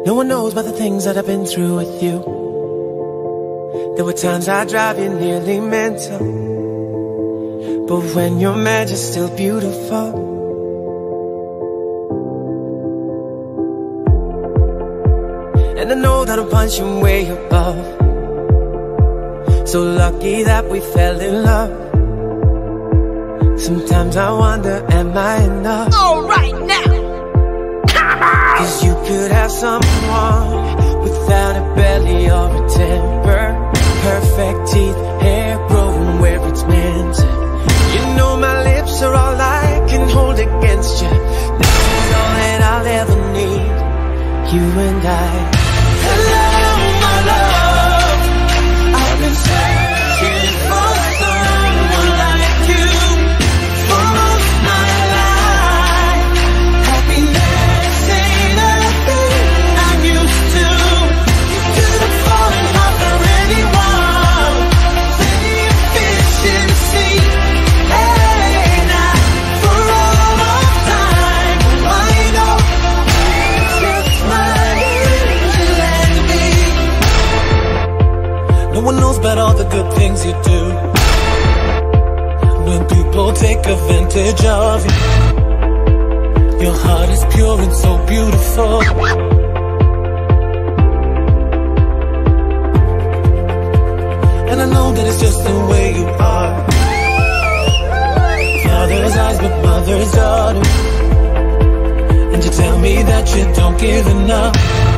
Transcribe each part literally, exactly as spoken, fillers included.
No one knows about the things that I've been through with you. There were times I drive you nearly mental, but when you're mad, you're still beautiful. And I know that I'm punching way above. So lucky that we fell in love. Sometimes I wonder, am I enough? All right now, come on! Cause you could have someone without a belly or a temper, perfect teeth, hair growing where it's meant to. You know my lips are all I can hold against you. This is all that I'll ever need, you and I. Hello, my love, I've been searching for someone like you for most of my life. Happiness ain't a thing I'm used to. You could have fallen off for anyone, plenty of fish in the sea. Hey, now for all of time, I know it's just my angel and me. No one knows about all the good things you do. When people take advantage of you, your heart is pure and so beautiful. And I know that it's just the way you are. Father's eyes but mother's daughter. And you tell me that you don't give enough.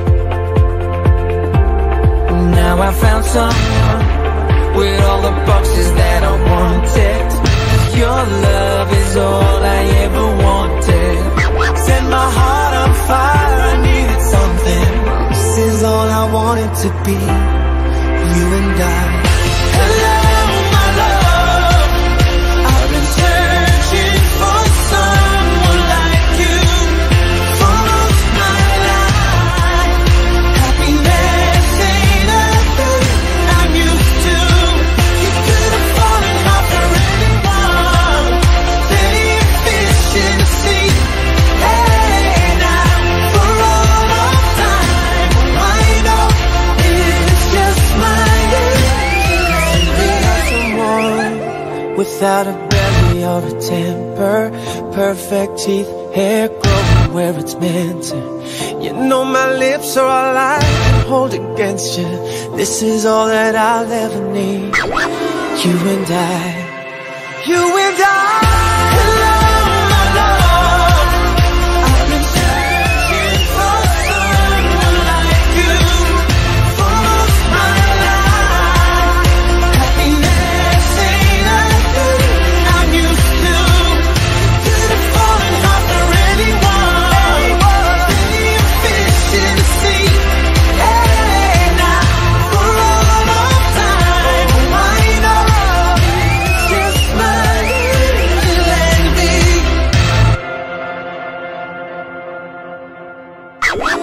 Now I found someone with all the boxes that I wanted. Your love is all I ever wanted. Set my heart on fire, I needed something. This is all I wanted to be, you and I. Hello, my love, I've been searching for someone like you for most of my life. Happiness ain't a thing I'm used to. You could have fallen off for anyone, plenty of fish in the sea. Hey, now for all of time, I know it's just my someone without a belly or a temper, perfect teeth, hair growing where it's meant to. You know my lips are all I can hold against you. This is all that I'll ever need, you and I, you and I. Hello, my love, I've been searching for someone like you for most of my life. Happiness ain't a thing I'm used to. You could have fallen off for anyone, plenty of fish in the sea. Hey, now for all of time, I know it's just my angel and me.